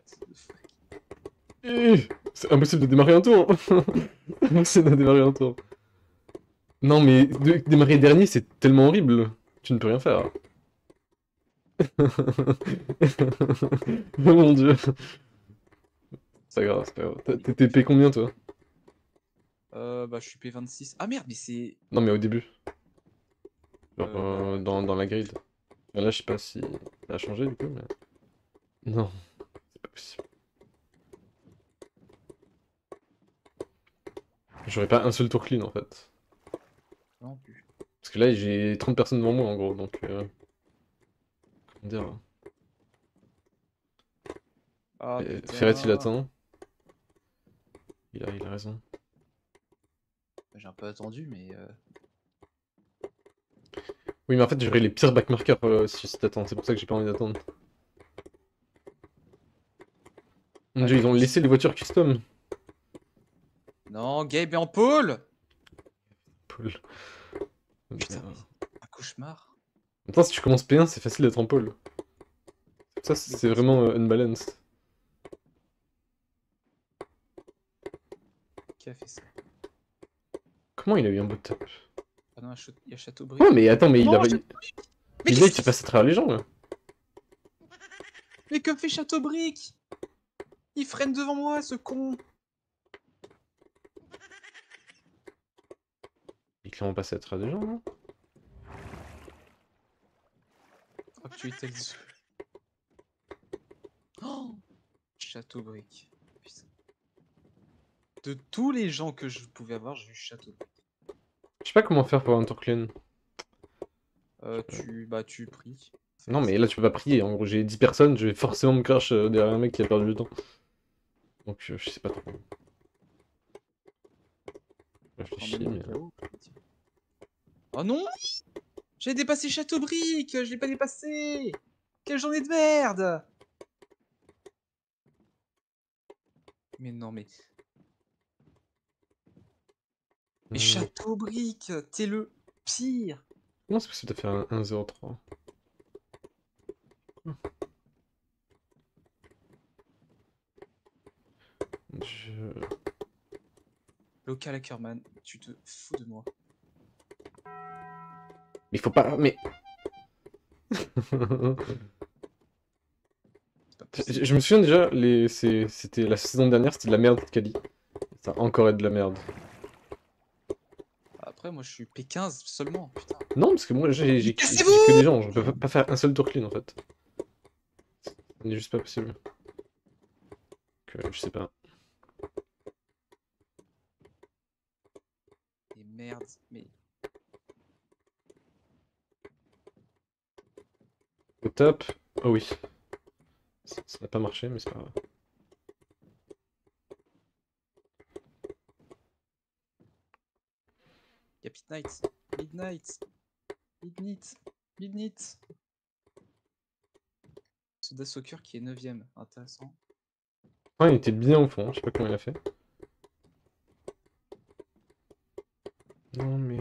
C'est impossible de démarrer un tour. Impossible de démarrer un tour. Non mais démarrer dernier c'est tellement horrible. Tu ne peux rien faire. Oh mon dieu. C'est pas grave, c'est pas grave. T'es TP combien toi? Bah je suis P26. Ah merde, mais c'est... Non mais au début. Genre Bah... dans la grille. Là je sais pas si ça a changé du coup mais... Non, c'est pas possible. J'aurais pas un seul tour clean en fait. Non plus. Parce que là j'ai 30 personnes devant moi en gros donc... Comment dire... Ah Ferret il putain. attend. Il a raison. J'ai un peu attendu, mais... Oui mais en fait j'aurais les pires backmarkers si t'attends, c'est pour ça que j'ai pas envie d'attendre. Mon dieu, Allez, ils ont laissé les voitures custom. Non, Gabe est en pôle. Paul. Putain, mais un cauchemar. Maintenant, si tu commences P1, c'est facile d'être en pôle. Ça, Mais c'est vraiment unbalanced. qui a fait ça? Comment il a eu un beau top? Ah non, il y a Chateaubriand. Oh, mais attends, mais il Non, a. mais Il a, il qu'est-ce s'est qu'il... passé à travers les gens, là. Mais que fait Chateaubriand? Il freine devant moi, ce con. Il est clairement passé à travers les gens, non? Oh, que tu étais le... Oh, Chateaubriand. Putain. De tous les gens que je pouvais avoir, j'ai eu Chateaubriand. Je sais pas comment faire pour avoir un tour clean. Tu pries. Non, mais là, tu peux pas prier. En gros, j'ai 10 personnes, je vais forcément me crash derrière un mec qui a perdu du temps. Donc, je sais pas trop. Je réfléchis, mais... Oh non! J'ai dépassé Chateaubriand! Je l'ai pas dépassé! Quelle journée de merde! Mais non, mais... Mais Chateaubriand, t'es le pire! Comment c'est possible de faire un 1-0-3? Je... Local Ackerman, tu te fous de moi. Mais faut pas... Mais... Je me souviens déjà, c'était la saison dernière, c'était de la merde de Kali. Ça a encore être de la merde. Après, moi, je suis P15 seulement, putain. Non, parce que moi j'ai que des Cassez-vous! gens, je peux pas faire un seul tour clean en fait. Ce n'est juste pas possible. Je sais pas. Mais merde, mais... Au top. Oh oui. Ça n'a pas marché, mais c'est pas grave. Y'a Midnight, Midnight, Midnight, Midnight. Soda Soccer qui est 9ème, intéressant. Ah, il était bien au fond, je sais pas comment il a fait. Non mais...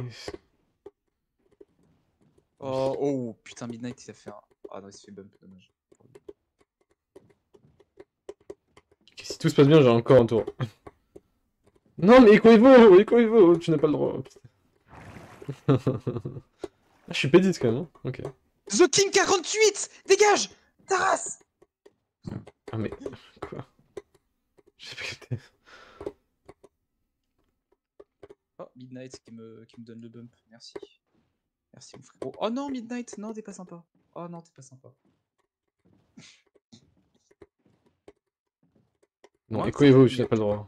Oh, putain, Midnight, il a fait un... Ah non, il s'est fait bump, dommage. Ok, si tout se passe bien, j'ai encore un tour. Non mais Eco-Evo, tu n'as pas le droit. Ah, je suis pédite quand même, hein. Ok. The King 48! Dégage! Taras! Ah mais... Quoi? J'ai pas capté. Oh, Midnight qui me donne le bump, merci. Merci mon frérot. Oh non, Midnight, non, t'es pas sympa. Oh non, t'es pas sympa. Non, Moins Eco-Evo, 13ème, tu il y n'as a... pas le droit.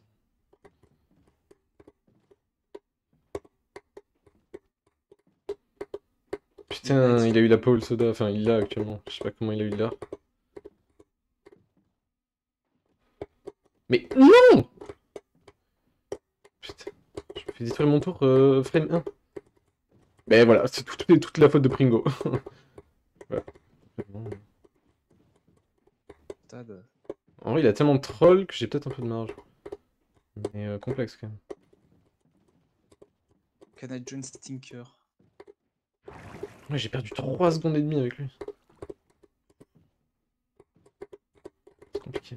Putain, Midnight. il a eu la pole soda, enfin il l'a actuellement. Je sais pas comment il a eu là. Mais non! Putain, je me fais détruire mon tour, frame 1. Mais voilà, c'est toute la faute de Pringo. Voilà. Tad. En vrai, il a tellement de troll que j'ai peut-être un peu de marge. Mais complexe quand même. Canadian Stinker. Ouais, j'ai perdu 3 secondes et demie avec lui. C'est compliqué. marqué.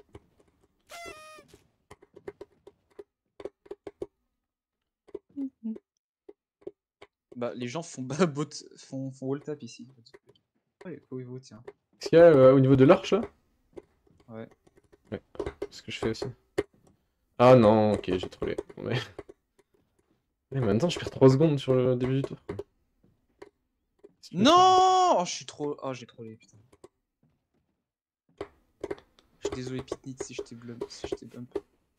Bah, les gens font font wall tap ici. Ouais, Koivo, tiens. Est-ce qu'il y a au niveau de l'arche là? Ouais. Ouais, c'est ce que je fais aussi. Ah non, ok, j'ai trollé. Mais... Mais en même temps, je perds 3 secondes sur le début du tour. Qu'est-ce que tu veux faire? Non! Oh, je suis trop. Oh, j'ai trollé, putain. Je suis désolé, Pitnit, si je t'ai bump.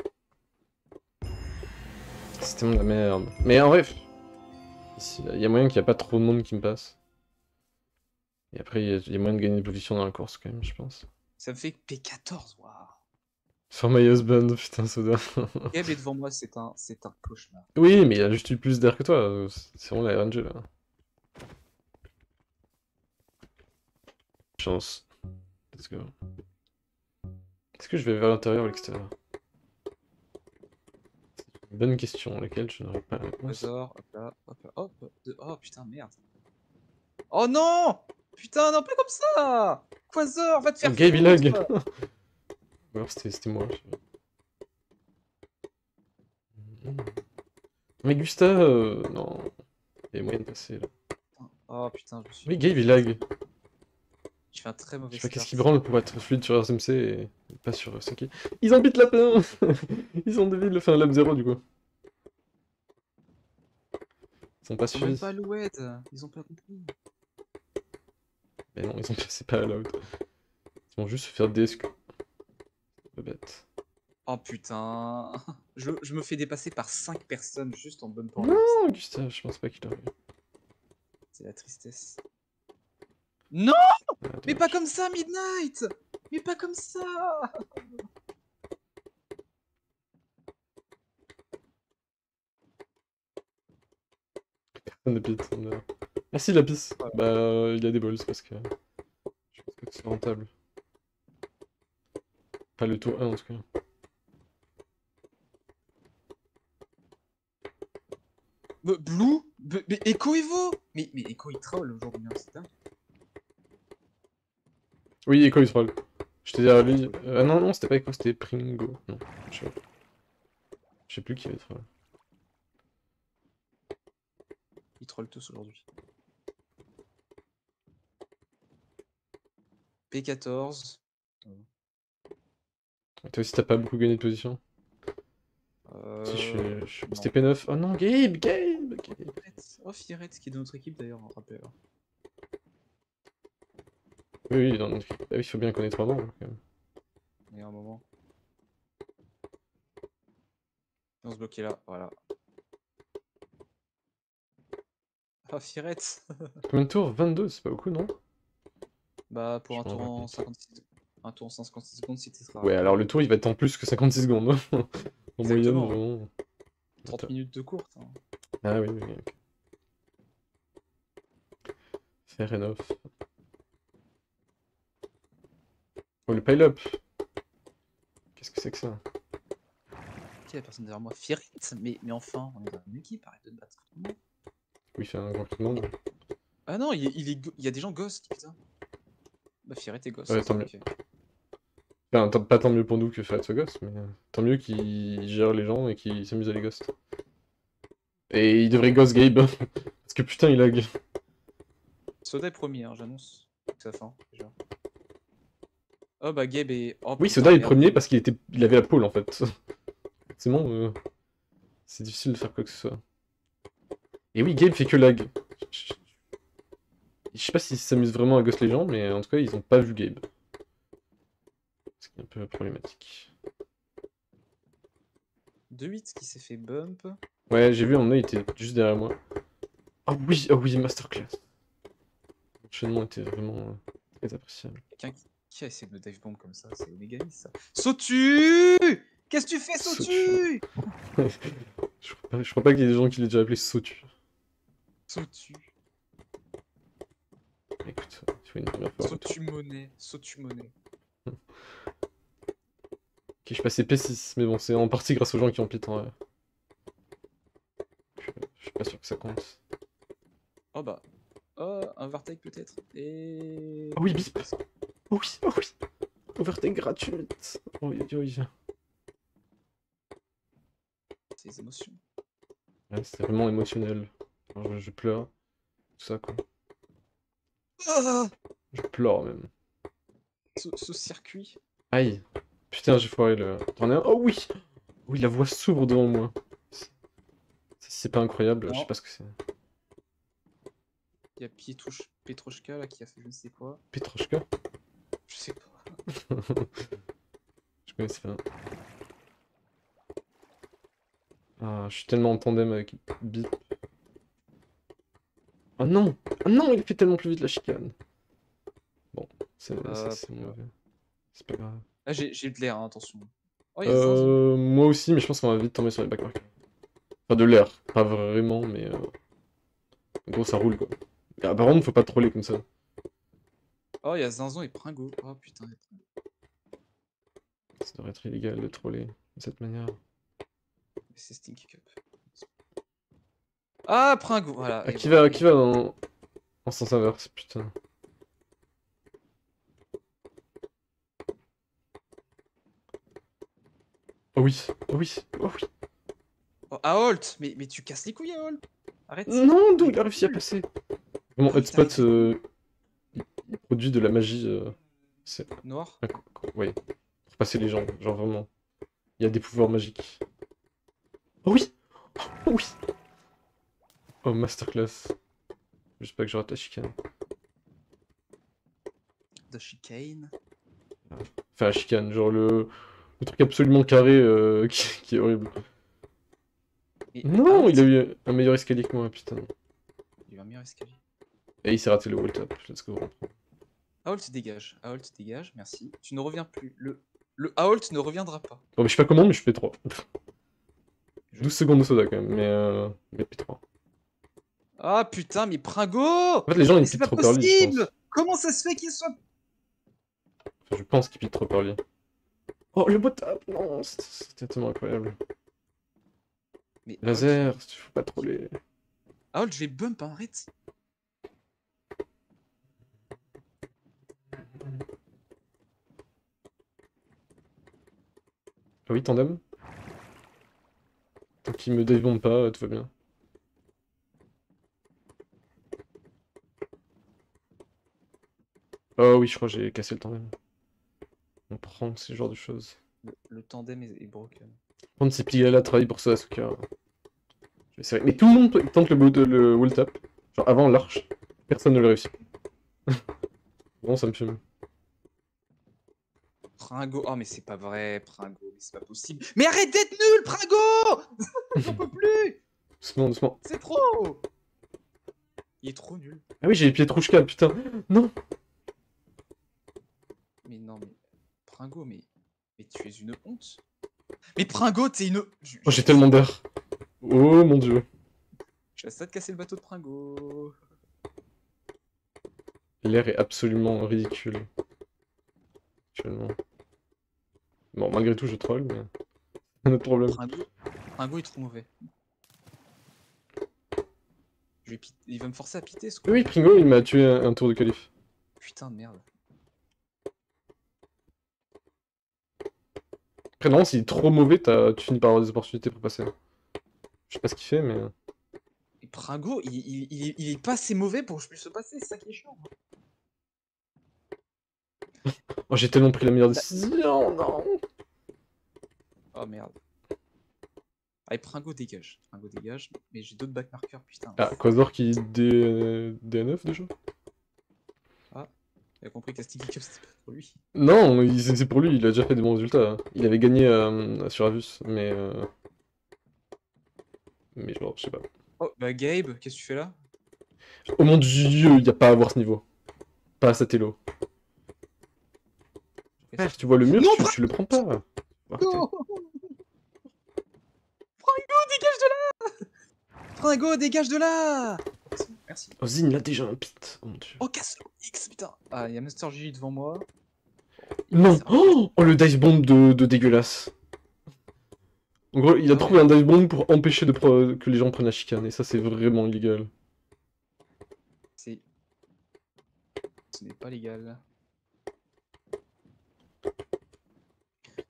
C'est tellement de la merde. Mais en vrai, il y a moyen qu'il n'y a pas trop de monde qui me passe. Et après, il y a moyen de gagner des positions dans la course quand même, je pense. Ça me fait P14, waouh. For my husband, putain, Soda. Gab est devant moi, c'est un cauchemar. Oui, mais il a juste eu plus d'air que toi. C'est vraiment la RNG là. Chance. Let's go. Est-ce que je vais vers l'intérieur ou l'extérieur? C'est une bonne question, à laquelle je n'aurai pas la réponse. Quasar, hop là, hop là, hop. Oh putain, merde. Oh non! Putain, non, pas comme ça! Quasar, va te faire Gabe il lag. foutre! Ou alors c'était moi. Mais Gusta, non. Il y a moyen de passer là. Oh putain, je me suis. Oui, Gabe il lag. Je fais un très Je mauvais sais pas qu'est-ce start. qui branle pour être fluide sur RSMC et pas sur 5. Ils ont beat lapin. Ils ont dévié le faire un lap 0 du coup. Ils sont pas Ils sont même suivis. pas alouettes, ils ont pas compris. Mais non, ils ont passé pas à l'out. Ils vont juste se faire DSQ. Pas bête. Oh putain. Je me fais dépasser par 5 personnes juste en bonne point. Non, Gustave, je pense pas qu'il aurait. C'est la tristesse. Non! Ah, Mais pas dommage. comme ça, Midnight! Mais pas comme ça! Personne de pit. Merci Lapis. Voilà. Bah, il a des balls parce que je pense que c'est rentable. Pas le tour 1 en tout cas. Blue? Mais Echo Evo? Mais Echo il troll aujourd'hui, hein, c'est dingue. Oui, Echo il troll. Je t'ai dit à lui. Ah non, non, c'était pas Echo, c'était Pringo. Non, je sais plus qui va troll. Il troll tous aujourd'hui. P14. Toi aussi, t'as pas beaucoup gagné de position. Si Non. c'était P9. Oh non, Gabe. Oh, Fierette, qui est de notre équipe d'ailleurs, on rappelle. Oui, oui, dans notre équipe. Ah oui, il faut bien qu'on ait 3 membres quand même. Il y a un moment. On se bloquait là, voilà. Oh, Fierette. Combien de tours? 22, c'est pas beaucoup, non? Bah, pour Je un m'en tour rends en compte. 56... Un tour en 56 secondes, si t'es Ouais, alors le tour il va être en plus que 56 secondes. En moyenne, Exactement. vraiment. 30 minutes de courte. Hein. Ah oui, oui, ok. Fair enough. Oh, le pile-up. Qu'est-ce que c'est que ça? Qui est la personne derrière moi? Fierette. Mais enfin, on est dans une équipe, arrête de te battre. Oui, il fait un grand tout le monde. Ah non, il y a des gens ghost, putain. Bah, Fierette est ghost. Ouais, tant mieux. Ok. Enfin, pas tant mieux pour nous que Fred soit ghost, mais tant mieux qu'il gère les gens et qu'il s'amuse à les ghost. Et il devrait ghost Gabe. Parce que putain, il lag. Soda est premier, hein, j'annonce. C'est la fin, déjà. Oh bah Gabe est... Oh, Oui, putain, Soda est merde. premier parce il avait la pole en fait. C'est bon, c'est difficile de faire quoi que ce soit. Et oui, Gabe fait que lag. Je sais pas s'ils s'amusent vraiment à ghost les gens, mais en tout cas, ils ont pas vu Gabe. Ce qui est un peu problématique. 2-8 qui s'est fait bump. Ouais, j'ai vu, un il était juste derrière moi. Oh oui, masterclass. L'enchaînement était vraiment très appréciable. Quelqu'un qui a essayé de me dive bomb comme ça, c'est Omegalis ça. Sautu! Qu'est-ce que tu fais, Sautu? Je crois pas qu'il y ait des gens qui l'aient déjà appelé Sautu. Sautu. Écoute, il faut une première fois. Sautu monnaie. Sautu monnaie. Ok, je suis passé P6, mais bon, c'est en partie grâce aux gens qui ont pit en vrai. Je suis pas sûr que ça compte. Oh bah. Oh, un Vartec peut-être. Et. Oh oui, bip. Oh oui, oh oui. découverte est gratuite. Oui, oui. C'est les émotions. Ouais, c'était vraiment émotionnel. Alors, je pleure. Tout ça, quoi. Ah, Je pleure, même. ce circuit. Aïe. Putain, j'ai foiré le... T'en es un? Oh oui! Oui, la voix s'ouvre devant moi. C'est pas incroyable, je sais Non, pas ce que c'est. il y a Petrouchka là qui a fait je ne sais quoi. Petrouchka? Je sais pas. Je connaissais pas. Ah, je suis tellement en tandem avec Bip. Ah non! Ah non, il fait tellement plus vite la chicane. Bon, c'est mauvais. C'est pas grave. Là j'ai de l'air, hein, attention. Oh, il y a Zinzon. Moi aussi, mais je pense qu'on va vite tomber sur les backmarkers. Enfin, de l'air. Pas vraiment, mais... En gros, ça roule, quoi. Ah, par contre, faut pas troller comme ça. Oh, il y a Zinzon et Pringo. Oh putain. Ça devrait être illégal de troller de cette manière. C'est Stinky Cup. Ah, Pringo, voilà. Ah, Et qui voilà. va en sens inverse, putain. Oh oui, oh oui, oh oui. Oh, Aolt, mais tu casses les couilles, Aolt. Arrête. Non, d'où il a réussi à passer? Vraiment, Ah, putain, Hotspot, il produit de la magie. C'est... Noir. Oui, pour passer les gens, genre vraiment. Il y a des pouvoirs magiques. Oh oui! Oh oui! Oh, masterclass. J'espère pas que je rate la chicane. De chicane. Enfin, la chicane, genre le truc absolument carré qui est horrible. Mais Non, Aolt, il a eu un meilleur escalier que moi, putain. il a eu un meilleur escalier. Et il s'est raté le wall tap, let's go. Aolt dégage. Aolt dégage, merci. Tu ne reviens plus. Le Aolt ne reviendra pas. Bon, mais je sais pas comment, mais je fais 3. Je- 12 secondes de soda quand même, mais P3. Ah putain, mais Pringo! En fait, les gens ils Mais c'est piquent pas trop early, je pense. possible! Comment ça se fait qu'il soit. Enfin, je pense qu'ils piquent trop early. Oh, le bot tap! Non, c'était tellement incroyable. Mais Laser, faut pas troller. Aolt, je vais bump, hein, arrête. Ah oui, tandem? Tant qu'il me débombe pas, tout va bien. Oh oui, je crois que j'ai cassé le tandem. On prend ce genre de choses. Le tandem est broken. Par contre, c'est Pigala travaille pour ça, Asuka. Je vais essayer. Mais tout le monde tente le wall tap. Genre avant l'arche. Personne ne le réussit. Bon, ça me fume. Pringo. Oh, mais c'est pas vrai, Pringo. Mais c'est pas possible. Mais arrête d'être nul, Pringo! J'en peux plus! Doucement, doucement. C'est trop! Il est trop nul. Ah oui, j'ai les pieds Trouchka, putain. Non! Mais non, mais. Pringo, mais tu es une honte. Mais Pringo, t'es une. Oh, j'ai tellement d'air. Oh mon dieu. Je laisse ça de casser le bateau de Pringo. L'air est absolument ridicule. Actuellement. Bon, malgré tout, je troll, mais... un autre problème. Pringo est trop mauvais. Il va me forcer à piter ce con. Oui, Pringo, il m'a tué un tour de qualif. Putain de merde. Après, non, s'il est trop mauvais, tu finis par avoir des opportunités pour passer. Je sais pas ce qu'il fait, mais... Et Pringo, il est pas assez mauvais pour que je puisse le passer, c'est ça qui est chiant. Oh, j'ai tellement pris la meilleure décision, non! Oh merde. Allez, Pringo dégage. Pringo dégage. Mais j'ai d'autres backmarkers, putain. Ah, Quasar qui D9 déjà? Il a compris que la Sticky Cup c'était pas pour lui. Non, c'est pour lui, il a déjà fait des bons résultats. Hein. Il avait gagné sur Avus, mais... Mais genre, je sais pas. Oh, bah Gabe, qu'est-ce que tu fais là? Oh mon dieu, y a pas à avoir ce niveau. Pas à cet elo. Frère, tu vois le mur, Non, tu le prends pas. Arrêtez. Pringo! Pringo, dégage de là! Pringo, dégage de là! Merci. Oh, Zin, il a déjà un pit. Oh mon dieu. Oh, casse le X, putain! Ah, il y a Master Gigi devant moi. Non! Oh, le dice bomb de dégueulasse. En gros, il a trouvé un dive bomb pour empêcher que les gens prennent la chicane, et ça c'est vraiment illégal. Ce n'est pas légal.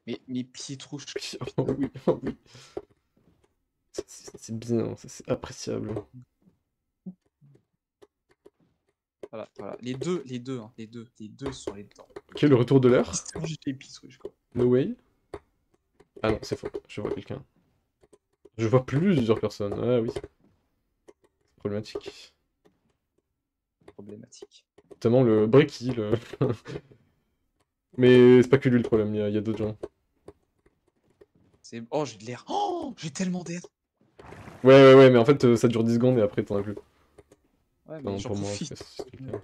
Mais Pietrouche. Oh oui, oh oui. Ça, c'est bien, ça, c'est appréciable. Voilà, voilà. Hein, les deux sont les dedans. Ok, le retour de l'air. C'est obligé de Pietrouche, quoi. No way. Ah non, c'est faux. Je vois quelqu'un. Je vois plusieurs personnes. Ah oui. C'est problématique. Problématique. Notamment le Breaky. Mais c'est pas que lui le problème, il y a d'autres gens. Oh, j'ai de l'air. Oh, j'ai tellement d'air. Ouais, mais en fait, ça dure 10 secondes et après, t'en as plus. Ouais, mais Enfin, j'en pour moi, en tout profite. cas, c'est le cas.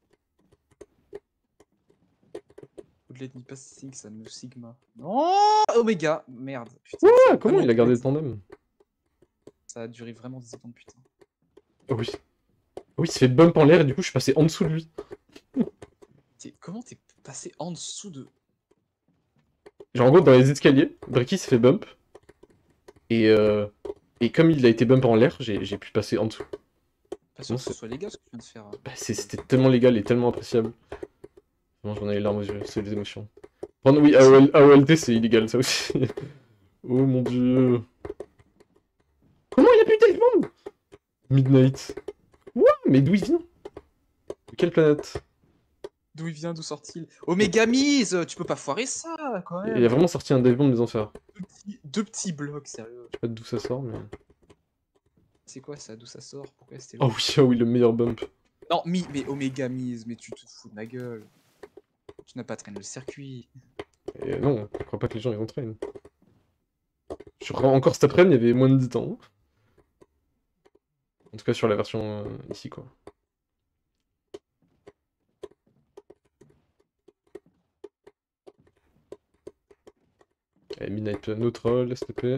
Let me pass think, ça me sigma. Non, Oméga. Merde. Putain, ça Ah, a comment vraiment il a gardé le duré- tandem? Ça a duré vraiment 10 secondes, putain. Oh oui. Oh oui, il s'est fait bump en l'air et du coup, je suis passé en dessous de lui. Comment t'es passé en dessous de... Genre, en gros, dans les escaliers, Breaky s'est fait bump. Et, euh, et comme il a été bump en l'air, j'ai pu passer en dessous. Pas sûr Comment que ce c'est... soit légal ce que tu viens de faire. Bah, c'était tellement légal et tellement appréciable. Vraiment, j'en ai les larmes aux yeux, c'est les émotions. Prendre, oui, AOLT, c'est illégal, ça aussi. Oh mon dieu. Comment il a pu téléphone Midnight. What? Mais d'où il vient? De quelle planète? D'où il vient, d'où sort-il? Oméga mise. Tu peux pas foirer ça, quand Il a même. vraiment sorti un Dive Bomb des enfers. Deux petits blocs, sérieux. Je sais pas d'où ça sort, mais... C'est quoi ça? D'où ça sort? Pourquoi c'était Oh lourd? oui, oh oui, le meilleur bump. Non, mais Oméga mise, mais tu te fous de ma gueule. Tu n'as pas traîné le circuit. Et non, je crois pas que les gens ils entraînent. Je crois encore cet après-midi, il y avait moins de 10 temps. En tout cas sur la version ici, quoi. Allez, Midnight, no troll, s'il te plaît.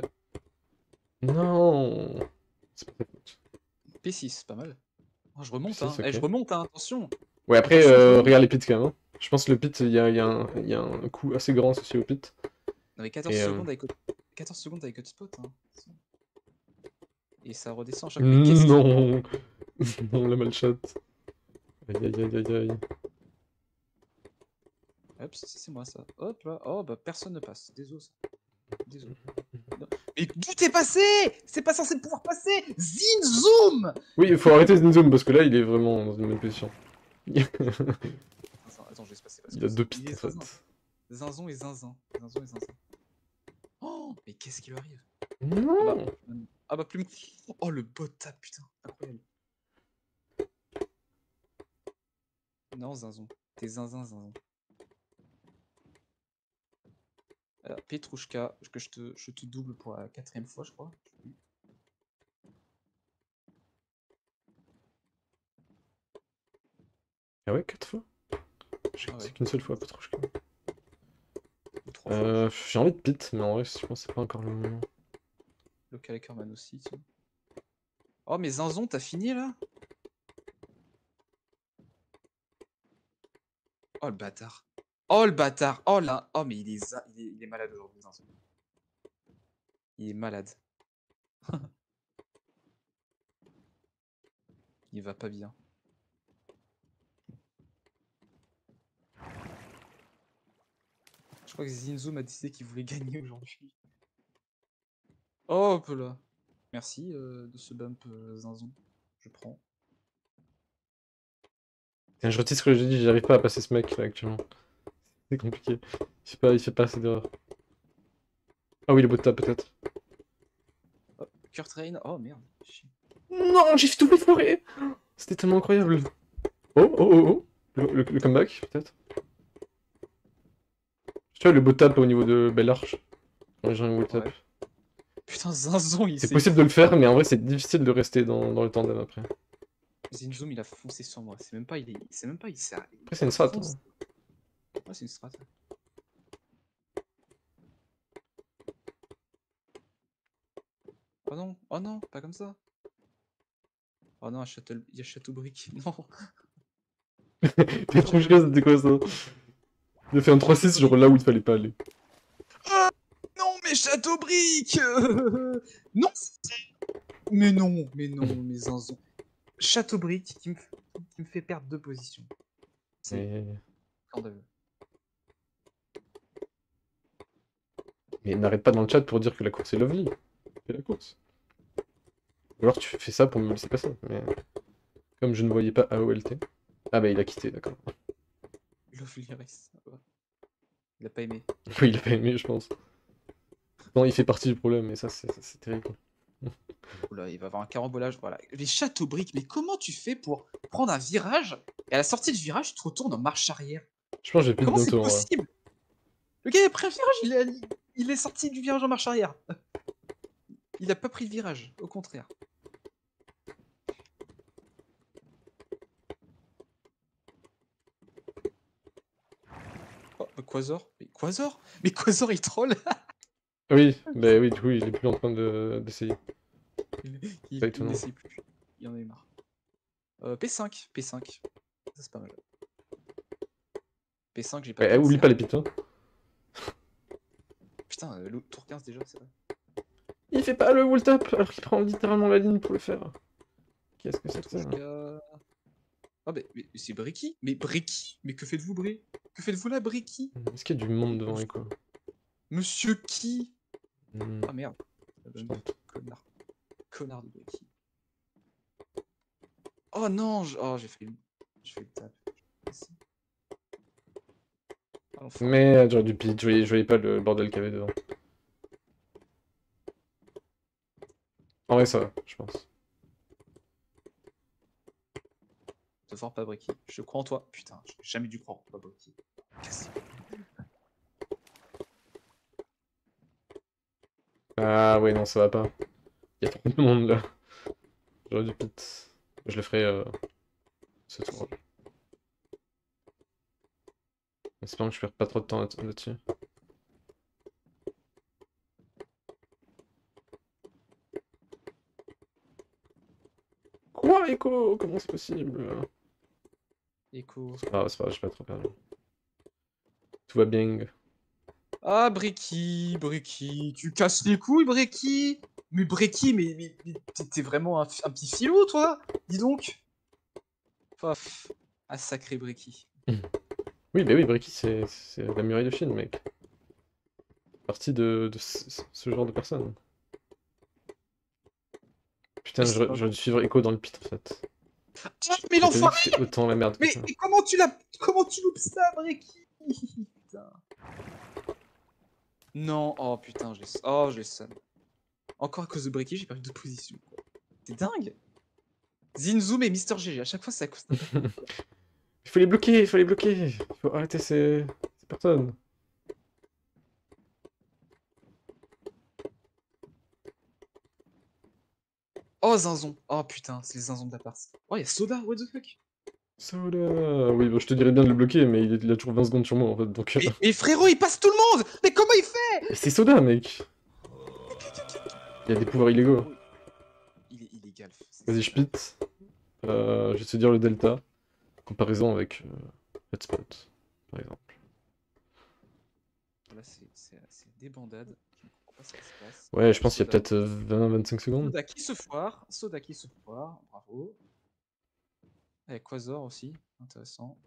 Non. C'est pas ta faute. P6, pas mal. Oh, je remonte, hein. P6, Eh, je ok. remonte, hein, attention. Ouais, après, Attention, je remonte. regarde les pits quand même. Hein. Je pense que le pit, il y a un coût assez grand associé au pit. On avait 14 Et, secondes avec 14 secondes avec hotspot, hein. Et ça redescend à chaque... Mais qu'est-ce qu'il... non. Non, la malchatte. Aïe, aïe, aïe, aïe, aïe. Hop, ça c'est moi ça. Hop là. Oh bah personne ne passe. Désolé. Désolé. Non. Mais d'où t'es passé? C'est pas censé pouvoir passer. Zin zoom. Oui, il faut arrêter Zinzoom parce que là, il est vraiment dans une bonne position. Attends, je vais se passer parce Il que a deux il pistes est en zinzin. fait. Zinzon et zinzin. Zinzon et zinzin. Oh, mais qu'est-ce qui lui arrive? Non. Ah bah plus. Oh le bot tap, putain, incroyable. Non, zinzon. T'es zinzin, zinzon. Alors, Petrouchka, que je te double pour la 4ème fois, je crois. Ah ouais, 4 fois? J'ai Ah ouais. qu'une seule fois, pas trop. Ou 3 fois. J'ai envie de pit, mais en vrai, je pense que c'est pas encore le moment. Local Ackerman aussi, tiens. Oh, mais zinzon, t'as fini là? Oh le bâtard. Oh le bâtard. Oh là. Oh, mais il est malade aujourd'hui, zinzon. Il est malade. Il va pas bien. Je crois que Zinzo m'a décidé qu'il voulait gagner aujourd'hui. Hop là. Merci de ce bump, Zinzon. Je prends. Tiens, je retire ce que j'ai dit, j'arrive pas à passer ce mec là actuellement. C'est compliqué. Il fait pas assez d'erreurs. Ah oui, le bot tap peut-être. Hop, Kurt Rain. Oh merde. Chier. Non, j'ai fait tout foiré. C'était tellement incroyable. Oh. Le comeback, peut-être. Tu vois, le bot tap au niveau de Belle Arche. Ouais, j'ai un wall tap. Ouais. Putain, Zinzon, il C'est s'est... possible de le faire, mais en vrai, c'est difficile de rester dans le tandem après. Zinzo, il a foncé sur moi. C'est même pas... C'est même pas... Il s'est... Après, c'est une strat. fonce. Hein. Ouais, c'est une strat. Oh non, pas comme ça. Oh non, il y a Châteaubric. Non. T'es trop chiant, c'était quoi ça? Il a fait un 3-6 genre là où il fallait pas aller. Ah non, mais Châteaubric. Non. Mais non, mais Zinzon. Châteaubric qui me fait perdre 2 positions. C'est Et... scandaleux. Mais n'arrête pas dans le chat pour dire que la course est lovely. Fais la course. Ou alors tu fais ça pour me laisser passer. Mais comme je ne voyais pas AOLT. Ah bah il a quitté, d'accord. Lovely Race. Ouais. Il a pas aimé. Oui, il a pas aimé, je pense. Non, il fait partie du problème, et ça, c'est terrible. Oula, il va avoir un carambolage. Voilà. Les Chateaubriques, mais comment tu fais pour prendre un virage et à la sortie du virage, tu te retournes en marche arrière? Je pense que j'ai plus de Comment c'est bientôt, en vrai. possible? Le gars, il a pris un virage, il est sorti du virage en marche arrière. Il a pas pris le virage, au contraire. Oh, Quasar? Mais Quasar? Mais Quasar, il troll! Oui, bah oui, du coup, il est plus en train d'essayer. Il Pas étonnant. n'essaie plus. Il en a eu marre. P5, P5. Ça, c'est pas mal. P5, j'ai pas Eh, pris de oublie pas cerf. les pits, hein. Putain, tour 15 déjà, c'est vrai. Il fait pas le wall tap, alors qu'il prend littéralement la ligne pour le faire. Qu'est-ce que c'est que ça? Trushka. Ah, mais c'est Bricky? Mais Bricky? Mais que faites-vous, Bri? Que faites-vous là, Bricky? Est-ce qu'il y a du monde devant Echo? Monsieur qui? Hmm, Ah merde. je tente. Connard. Connard de Bricky. Oh non, oh, j'ai fait le tap. Ah, l'enfoiré. Mais j'aurais dû pit, je voyais pas le bordel qu'il y avait devant. En vrai, ça va, je pense. Te fort pas Bricky. Je crois en toi. Putain, j'ai jamais dû croire. Pas Bricky. Casse. Ah ouais, non, ça va pas. Il y a trop de monde là. J'aurais dû pit. Je le ferai ce tour. Espérons que je perds pas trop de temps là-dessus. Quoi, Echo? Comment c'est possible? Echo. Ah, c'est pas grave, j'ai pas trop perdu. Tout va bien. Ah, Bricky, Bricky. Tu casses les couilles, Bricky. Mais Bricky, mais t'es vraiment un petit filou, toi. Dis donc. Paf. Ah, sacré Bricky. Oui, bah oui, Bricky, c'est la muraille de Chine, mec. Partie de ce genre de personne. Putain, Mais c'est pas j'aurais bon. dû suivre Echo dans le pit, en fait. Ah, mais J'ai pas vu que l'enfoiré! c'était autant la merde que Mais, ça. mais comment tu loupes ça, Bricky? Putain. Non, oh putain, je les sonne. Encore à cause de Bricky, j'ai perdu de position. C'est dingue. Zinzoom et Mister GG, à chaque fois c'est à cause de Il faut les bloquer, il faut les bloquer. Il faut arrêter ces personnes. Oh Zinzon. Oh putain, c'est les Zinzons de la partie. Oh y'a Soda, what the fuck? Soda. Oui, bon, je te dirais bien de le bloquer, mais il a toujours 20 secondes sur moi, en fait, donc... Mais frérot, il passe tout le monde! Mais comment il fait? Mais c'est Soda, mec. Il y a des pouvoirs illégaux. Il est illégal. Vas-y, je pite. Je vais te dire le delta. Comparaison avec Red Spot, par exemple. Là c'est des bandades. Je ne comprends pas ce qui se passe. Ouais, je pense qu'il y a Soda. peut-être 20-25 secondes. Soda qui se foire, bravo. Avec Quasar aussi, intéressant.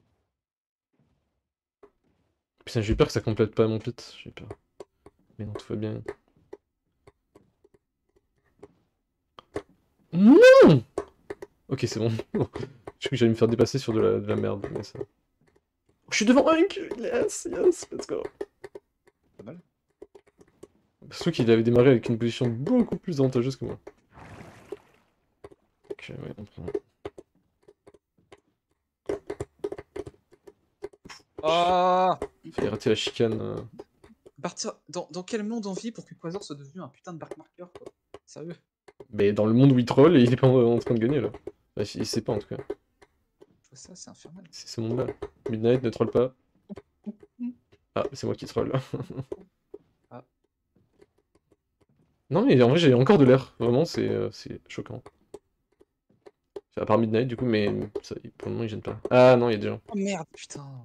Putain, j'ai eu peur que ça complète pas mon pit. J'ai eu peur. Mais non, tout va bien. Non! Ok, c'est bon. Je crois que j'allais me faire dépasser sur de la merde, mais ça... Je suis devant Hunk! Yes, yes, let's go! Pas mal. Surtout qu'il avait démarré avec une position beaucoup plus avantageuse que moi. Ok, ouais, on prend... Ah! Fallait rater la chicane. Dans quel monde on vit pour que Quasar soit devenu un putain de backmarker, quoi? Sérieux? Mais dans le monde où il troll et il est pas en train de gagner là. Bah, il sait pas en tout cas. Je vois ça, c'est infernal. C'est ce monde là. Midnight ne troll pas. Ah, c'est moi qui troll. Ah. Non mais en vrai j'ai encore de l'air. Vraiment c'est choquant. À part Midnight du coup mais ça, pour le moment il gêne pas. Ah non il y a des gens. Oh merde, putain.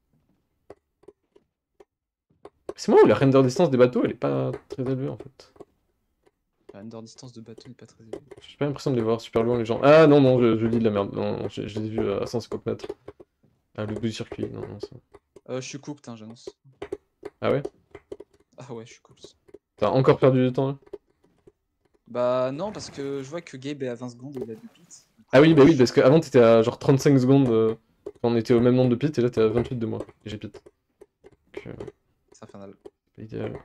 C'est moi où la render distance des bateaux elle est pas très élevée en fait. La render distance de bateau n'est pas très élevée. J'ai pas l'impression de les voir super loin les gens. Ah non non je lis de la merde. Non, non je les ai vus à 150 mètres. Ah le bout du circuit. Non non ça. Je suis cooked, hein, j'annonce. Ah ouais? Ah ouais, je suis cooked. T'as encore perdu du temps là? Bah non, parce que je vois que Gabe est à 20 secondes et il a 2 pits. Ah oui, bah oui, parce qu'avant t'étais à genre 35 secondes quand on était au même nombre de pits, et là t'es à 28 de moi, et j'ai pit. Donc, C'est infernal. pas idéal.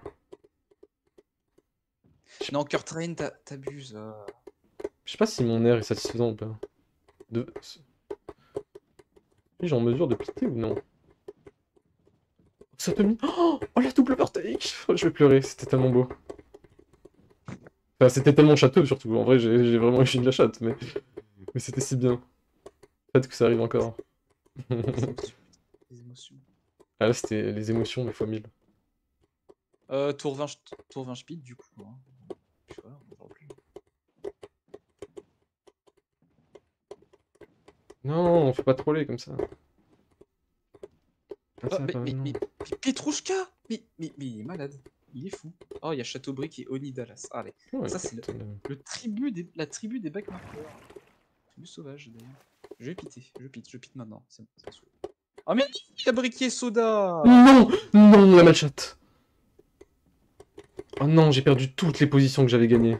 Non, Curtrain, t'abuses. Je sais pas si mon air est satisfaisant ou pas. De... J'ai en mesure de piter ou non? Ça te mit... Oh, la double overtake! Je vais pleurer, c'était tellement beau. Enfin, c'était tellement château surtout. En vrai, j'ai vraiment eu de la chatte, mais c'était si bien. Peut-être que ça arrive encore. Les émotions. Ah là, c'était les émotions, mais fois 1000. Tour 20 speed du coup. Hein. Je sais pas, on verra plus. Non, faut pas troller comme ça. Ah, ça, mais Petrouchka mais il est malade. Il est fou. Oh, il y a Châteaubrick et Oni Dallas. Allez, ouais, ça c'est la tribu des backmarkers. Tribu sauvage d'ailleurs. Je vais piter, je pite maintenant. C'est saoul. Oh mais il y a briquet soda. Non! Non, la malchatte! Oh non, j'ai perdu toutes les positions que j'avais gagnées.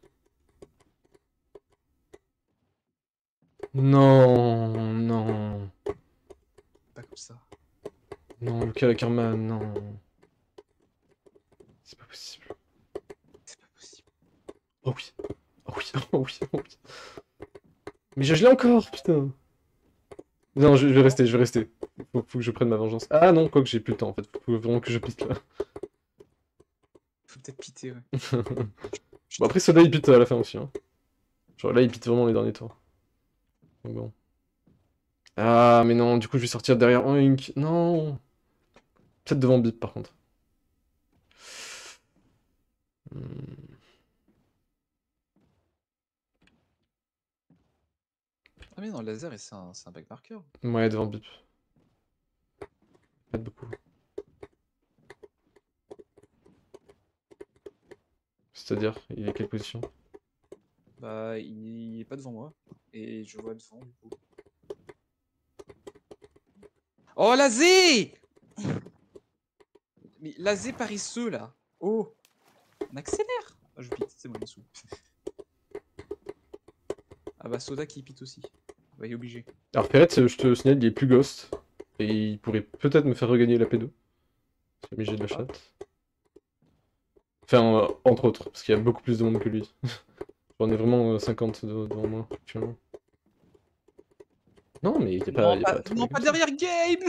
Non, non. Pas comme ça. Non, Luca Lackerman, non. C'est pas possible. C'est pas possible. Oh oui. Oh oui, oh oui, oh oui. Mais je l'ai encore, putain. Non, je vais rester, je vais rester. Faut que je prenne ma vengeance. Ah non, quoi que j'ai plus le temps en fait. Faut vraiment que je pite là. Faut peut-être piter, ouais. Bon, après, Soda il pite à la fin aussi. Hein. Genre là, il pite vraiment les derniers tours. Donc bon. Ah, mais non, du coup, je vais sortir derrière Oink. Non. Peut-être devant Bip par contre. Ah mais non, le laser, c'est un backmarker. Ouais, devant Bip. Pas de beaucoup. C'est-à-dire, il est quelle position? Bah, il est pas devant moi. Et je vois devant, du coup. Oh, Lazé! Mais Lazé paresseux, là. Oh! On accélère! Ah, je pite, c'est bon, il est sous. Ah bah, Soda qui pite aussi. Bah, il est obligé. Alors, Ferret, je te signale, il est plus ghost. Et il pourrait peut-être me faire regagner la P2. Si j'ai de la chatte. Enfin, entre autres, parce qu'il y a beaucoup plus de monde que lui. J'en ai vraiment 50 devant moi, actuellement. Non, mais il n'y a pas... Non, pas derrière Gabe!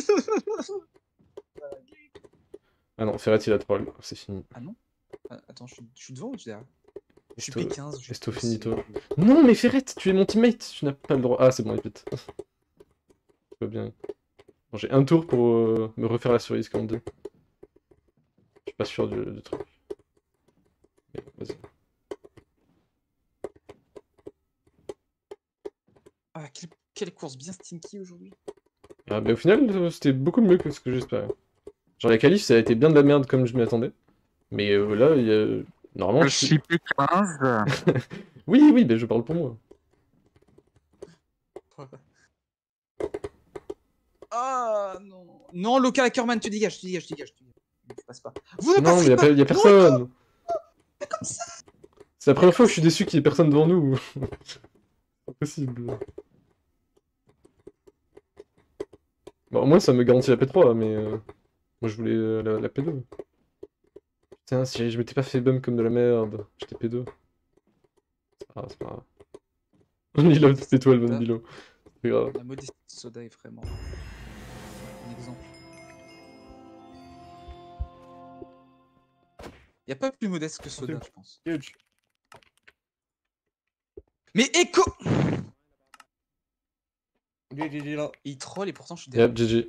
Ah non, Ferret, il a troll, c'est fini. Ah non? Attends, je suis devant ou je suis derrière? Je suis P15. Esto finito. Non, mais Ferret, tu es mon teammate, tu n'as pas le droit. Ah, c'est bon, il pète. Tout va bien. Bon, j'ai un tour pour me refaire la cerise, comme on dit. Je suis pas sûr du truc. Mais vas-y. Ah, quelle course bien stinky aujourd'hui. Ah, bah, au final, c'était beaucoup mieux que ce que j'espérais. Genre, la qualif, ça a été bien de la merde comme je m'y attendais. Mais là, il y a... Normalement, je suis plus 15. Oui, oui, mais je parle pour moi. Ah non. Non, Local Ackerman, tu dégages. Tu passes pas. Vous ne Non, mais passez pas. y a personne. Mais comme ça. C'est la première fois que je suis déçu qu'il y ait personne devant nous. C'est impossible. Bon, au moins, ça me garantit la P3, mais... moi, je voulais la P2. Putain, si je m'étais pas fait bum comme de la merde, j'étais P2. C'est pas grave. Il a cette étoile, Van Bilo. C'est grave. La modestie de Soda est vraiment un exemple. Y a pas plus modeste que Soda, je pense. Huge. Mais Echo! GG là. Il troll et pourtant je suis derrière. Yep, GG.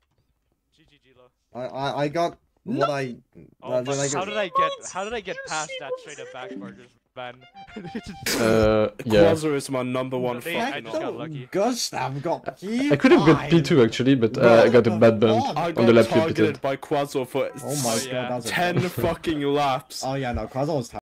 I got what I. Oh, then I how got. did I get past that straight up backmarkers, man? Yeah. Quasar is my number one They- I fucking just got lucky. Gustav got P5. I could have got P2 actually, but I got a bad bump I on the got lap you targeted pitted. by Quasar for Oh my yeah. god, that's a 10 fucking laps. Oh yeah, no, Quasar was